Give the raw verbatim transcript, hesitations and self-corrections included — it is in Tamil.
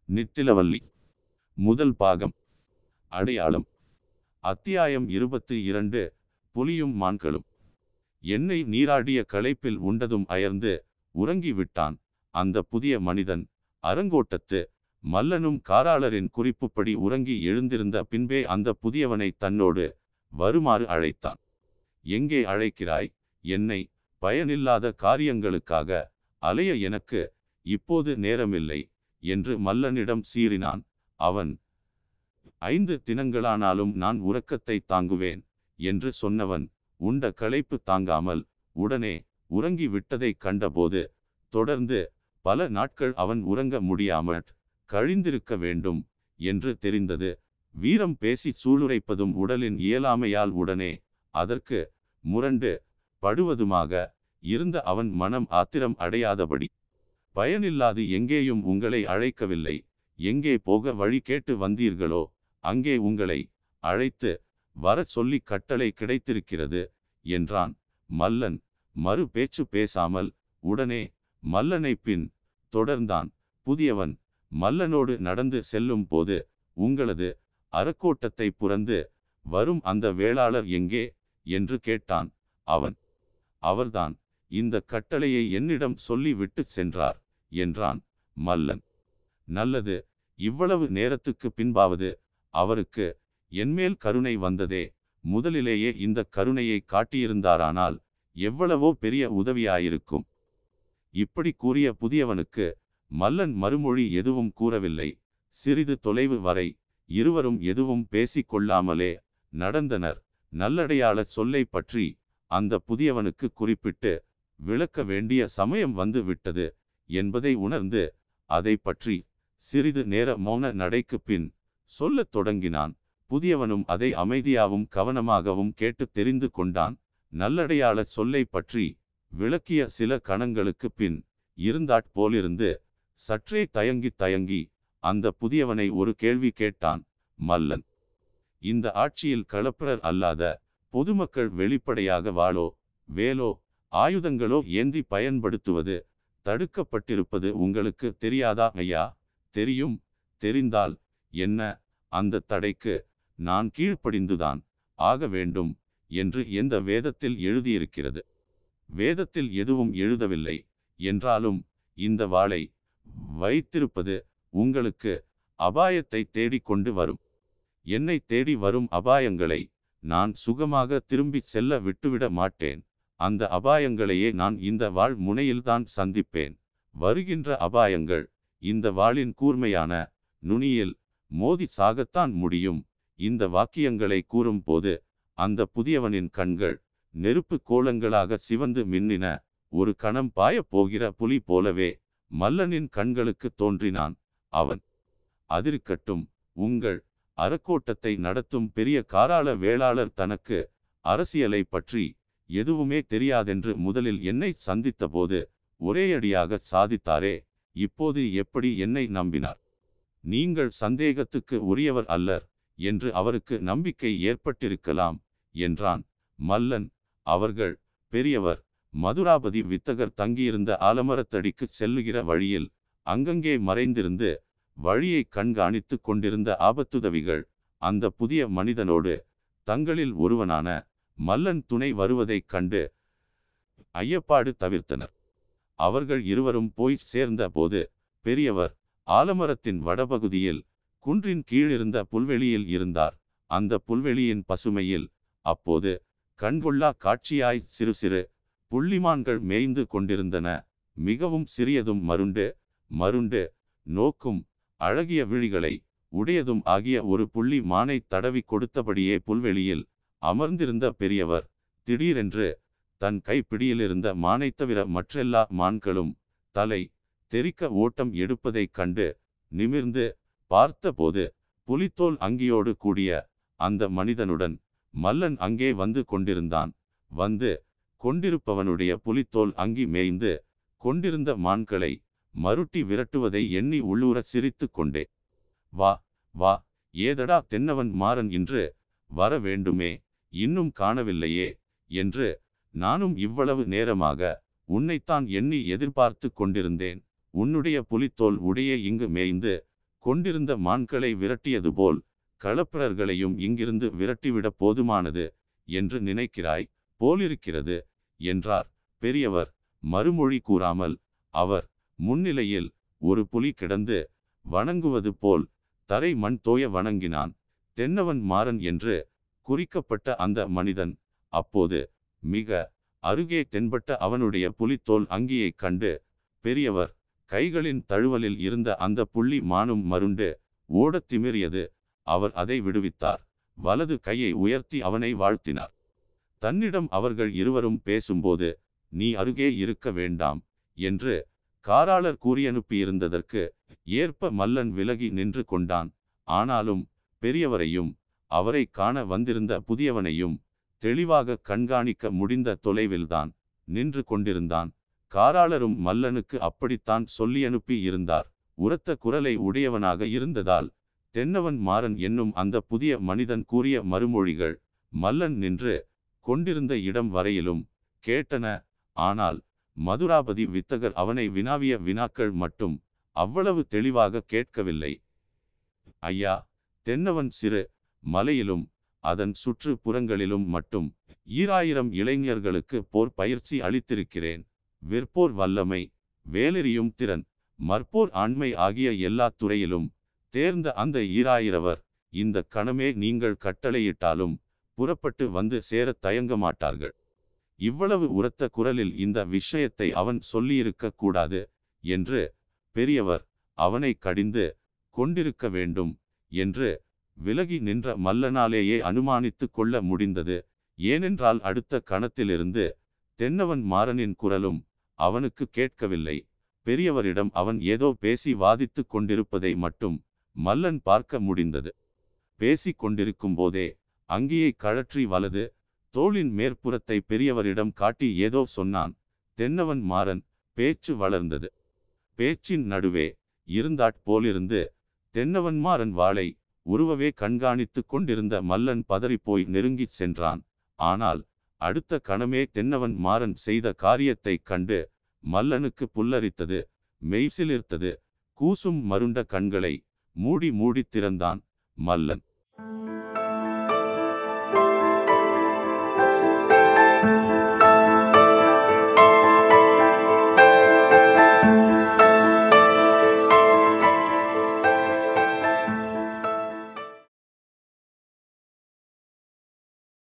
நித்திலவல்லி. முதல் பாகம். அடையாளம். அத்தியாயம் இருபத்தி இரண்டு. புலியும் மான்களும். எண்ணெய் நீராடிய களைப்பில் உண்டதும் அயர்ந்து உறங்கி விட்டான் அந்த புதிய மனிதன். அரங்கோட்டத்து மல்லனும் காராளரின் குறிப்புப்படி உறங்கி எழுந்திருந்த பின்பே அந்த புதியவனை தன்னோடு வருமாறு அழைத்தான். எங்கே அழைக்கிறாய்? என்னை பயனில்லாத காரியங்களுக்காக அலைய எனக்கு இப்போது நேரமில்லை என்று மல்லனிடம் சீறினான். அவன், ஐந்து தினங்களானாலும் நான் உறக்கத்தை தாங்குவேன் என்று சொன்னவன் உண்ட களைப்பு தாங்காமல் உடனே உறங்கி விட்டதை கண்டபோது தொடர்ந்து பல நாட்கள் அவன் உறங்க முடியாமல் கழிந்திருக்க வேண்டும் என்று தெரிந்தது. வீரம் பேசி சூளுரைப்பதும் உடலின் இயலாமையால் உடனே அதற்கு முரண்டு படுவதுமாக இருந்த அவன் மனம் ஆத்திரம் அடையாதபடி, பயனில்லாது எங்கேயும் உங்களை அழைக்கவில்லை, எங்கே போக வழி கேட்டு வந்தீர்களோ அங்கே உங்களை அழைத்து வர சொல்லி கட்டளை கிடைத்திருக்கிறது என்றான். மல்லன் மறு பேச்சு பேசாமல் உடனே மல்லனை பின் தொடர்ந்தான். புதியவன் மல்லனோடு நடந்து செல்லும் போது, உங்களது அறக்கோட்டத்தை புறந்து வரும் அந்த வேளாளர் எங்கே என்று கேட்டான். அவன், அவர்தான் இந்த கட்டளையை என்னிடம் சொல்லி விட்டு சென்றார் என்றான். மல்லன், நல்லது, இவ்வளவு நேரத்துக்கு பின்பாவது அவருக்கு என்மேல் கருணை வந்ததே. முதலிலேயே இந்த கருணையை காட்டியிருந்தாரானால் எவ்வளவோ பெரிய உதவியாயிருக்கும். இப்படி கூறிய புதியவனுக்கு மல்லன் மறுமொழி எதுவும் கூறவில்லை. சிறிது தொலைவு வரை இருவரும் எதுவும் பேசிக் கொள்ளாமலே நடந்தனர். நல்லடையாள சொல்லை பற்றி அந்த புதியவனுக்கு குறிப்பிட்டு விளக்க வேண்டிய சமயம் வந்து விட்டது என்பதை உணர்ந்து அதை பற்றி சிறிது நேர மௌன நடைக்கு பின் சொல்லத் தொடங்கினான். புதியவனும் அதை அமைதியாகவும் கவனமாகவும் கேட்டு தெரிந்து கொண்டான். நல்லடையாள சொல்லை பற்றி விளக்கிய சில கணங்களுக்கு பின் இருந்தாற் போலிருந்து சற்றே தயங்கி தயங்கி அந்த புதியவனை ஒரு கேள்வி கேட்டான். மல்லன், இந்த ஆட்சியில் களப்பிரர் அல்லாத பொதுமக்கள் வெளிப்படையாக வாளோ வேலோ ஆயுதங்களோ ஏந்தி பயன்படுத்துவது தடுக்கப்பட்டிருப்பது உங்களுக்கு தெரியாதா ஐயா? தெரியும். தெரிந்தால் என்ன? அந்த தடைக்கு நான் கீழ்ப்படிந்துதான் ஆக வேண்டும் என்று எந்த வேதத்தில் எழுதியிருக்கிறது? வேதத்தில் எதுவும் எழுதவில்லை என்றாலும் இந்த வாளை வைத்திருப்பது உங்களுக்கு அபாயத்தை தேடிக்கொண்டு வரும். என்னை தேடி வரும் அபாயங்களை நான் சுகமாக திரும்பி செல்ல விட்டுவிட மாட்டேன். அந்த அபாயங்களையே நான் இந்த வாள் முனையில்தான் சந்திப்பேன். வருகின்ற அபாயங்கள் இந்த வாளின் கூர்மையான நுனியில் மோதி சாகத்தான் முடியும். இந்த வாக்கியங்களை கூறும் போது அந்த புதியவனின் கண்கள் நெருப்பு கோலங்களாக சிவந்து மின்னின. ஒரு கணம் பாயப் போகிற புலி போலவே மல்லனின் கண்களுக்கு தோன்றினான். அவன், அதிருக்கட்டும், உங்கள் அறக்கோட்டத்தை நடத்தும் பெரிய காராள வேளாளர் தனக்கு அரசியலை பற்றி எதுவுமே தெரியாதென்று முதலில் என்னை சந்தித்த போது ஒரேயடியாக சாதித்தாரே, இப்போது எப்படி என்னை நம்பினார்? நீங்கள் சந்தேகத்துக்கு உரியவர் அல்லர் என்று அவருக்கு நம்பிக்கை ஏற்பட்டிருக்கலாம் என்றான். மல்லன், அவர்கள் பெரியவர் மதுராபதி வித்தகர் தங்கியிருந்த ஆலமரத்தடிக்கு செல்லுகிற வழியில் அங்கங்கே மறைந்திருந்து வழியை கண்காணித்து கொண்டிருந்த ஆபத்துதவிகள் அந்த புதிய மனிதனோடு தங்களில் ஒருவனான மல்லன் துணை வருவதைக் கண்டு ஐயப்பாடு தவிர்த்தனர். அவர்கள் இருவரும் போய் சேர்ந்த போது பெரியவர் ஆலமரத்தின் வடபகுதியில் குன்றின் கீழிருந்த புல்வெளியில் இருந்தார். அந்த புல்வெளியின் பசுமையில் அப்போது கண்கொள்ளா காட்சியாய் சிறு சிறு புள்ளிமான்கள் மேய்ந்து கொண்டிருந்தன. மிகவும் சிறியதும் மருண்டு மருண்டு நோக்கும் அழகிய விழிகளை உடையதும் ஆகிய ஒரு புள்ளி மானை தடவி கொடுத்தபடியே புல்வெளியில் அமர்ந்திருந்த பெரியவர் திடீரென்று தன் கைப்பிடியிலிருந்த மானை தவிர மற்றெல்லா மான்களும் தலை தெறிக்க ஓட்டம் எடுப்பதைக் கண்டு நிமிர்ந்து பார்த்தபோது புலித்தோல் அங்கியோடு கூடிய அந்த மனிதனுடன் மல்லன் அங்கே வந்து கொண்டிருந்தான். வந்து கொண்டிருப்பவனுடைய புலித்தோல் அங்கி மேய்ந்து கொண்டிருந்த மான்களை மருட்டி விரட்டுவதை எண்ணி உள்ளூர சிரித்து கொண்டே, வா வா, ஏதடா தென்னவன் மாறன் இன்று வர வேண்டுமே, இன்னும் காணவில்லையே என்று நானும் இவ்வளவு நேரமாக உன்னைத்தான் எண்ணி எதிர்பார்த்து கொண்டிருந்தேன். உன்னுடைய புலித்தோல் உடைய இங்கு மேய்ந்து கொண்டிருந்த மான்களை விரட்டியது போல் களப்பிரர்களையும் இங்கிருந்து விரட்டிவிட போதுமானது என்று நினைக்கிறாய் போலிருக்கிறது என்றார். பெரியவர் மறுமொழி கூறாமல் அவர் முன்னிலையில் ஒரு புலி கிடந்து வணங்குவது போல் தரை மண் தோய வணங்கினான். தென்னவன் மாறன் என்று குறிக்கப்பட்ட அந்த மனிதன் அப்போது மிக அருகே தென்பட்ட அவனுடைய புலித்தோல் அங்கியை கண்டு பெரியவர் கைகளின் தழுவலில் இருந்த அந்த புள்ளி மானும் மருண்டு ஓடத் திமிரியது. அவர் அதை விடுவித்தார். வலது கையை உயர்த்தி அவனை வாழ்த்தினார். தன்னிடம் அவர்கள் இருவரும் பேசும்போது நீ அருகே இருக்க வேண்டாம் என்று காராளர் கூறியனுப்பியிருந்ததற்கு ஏற்ப மல்லன் விலகி நின்று கொண்டான். ஆனாலும் பெரியவரையும் அவரை காண வந்திருந்த புதியவனையும் தெளிவாக கண்காணிக்க முடிந்த தொலைவில்தான் நின்று கொண்டிருந்தான். காராளரும் மல்லனுக்கு அப்படித்தான் சொல்லியனுப்பி இருந்தார். உரத்த குரலை உடையவனாக இருந்ததால் தென்னவன் மாறன் என்னும் அந்த புதிய மனிதன் கூறிய மறுமொழிகள் மல்லன் நின்று கொண்டிருந்த இடம் வரையிலும் கேட்டன. ஆனால் மதுராபதி வித்தகர் அவனை வினாவிய வினாக்கள் மட்டும் அவ்வளவு தெளிவாக கேட்கவில்லை. ஐயா, தென்னவன் சிறு மலையிலும் அதன் சுற்று புறங்களிலும் மட்டும் ஈராயிரம் இளைஞர்களுக்கு போர் பயிற்சி அளித்திருக்கிறேன். விற்போர் வல்லமை, வேலெறியும் திறன், மற்போர் ஆண்மை ஆகிய எல்லா துறையிலும் தேர்ந்த அந்த ஈராயிரவர் இந்த கணமே நீங்கள் கட்டளையிட்டாலும் புறப்பட்டு வந்து சேர தயங்க மாட்டார்கள். இவ்வளவு உரத்த குரலில் இந்த விஷயத்தை அவன் சொல்லியிருக்க கூடாது என்று பெரியவர் அவனை கடிந்து கொண்டிருக்க வேண்டும் என்று விலகி நின்ற மல்லனாலேயே அனுமானித்து கொள்ள முடிந்தது. ஏனென்றால் அடுத்த கணத்திலிருந்து தென்னவன் மாறனின் குரலும் அவனுக்கு கேட்கவில்லை. பெரியவரிடம் அவன் ஏதோ பேசி வாதித்து கொண்டிருப்பதை மட்டும் மல்லன் பார்க்க முடிந்தது. பேசி கொண்டிருக்கும் போதே அங்கியை கழற்றி வலது தோளின் மேற்புறத்தை பெரியவரிடம் காட்டி ஏதோ சொன்னான். தென்னவன் மாறன் பேச்சு வளர்ந்தது. பேச்சின் நடுவே இருந்தாற் போலிருந்து தென்னவன் மாறன் வாளை உருவவே கண்காணித்து கொண்டிருந்த மல்லன் பதறிப்போய் நெருங்கிச் சென்றான். ஆனால் அடுத்த கணமே தென்னவன் மாறன் செய்த காரியத்தை கண்டு மல்லனுக்கு புல்லரித்தது, மெய்சிலிர்த்தது. கூசும் மருண்ட கண்களை மூடி மூடி திறந்தான் மல்லன்.